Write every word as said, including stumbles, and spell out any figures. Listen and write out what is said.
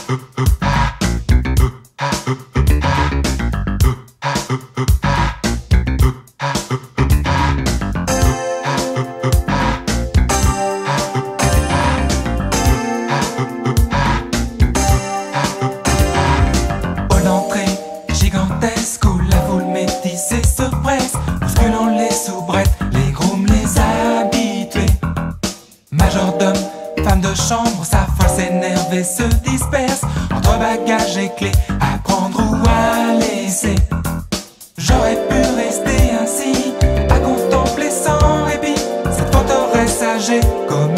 Gigantesque où la foule métissée se presse, bousculant les soubrettes, les grooms, les habitués. Majordome, femme de chambre, sa force énervée se disperse entre bagages et clés, à prendre ou à laisser. J'aurais pu rester ainsi, à contempler sans répit cette forteresse âgée comme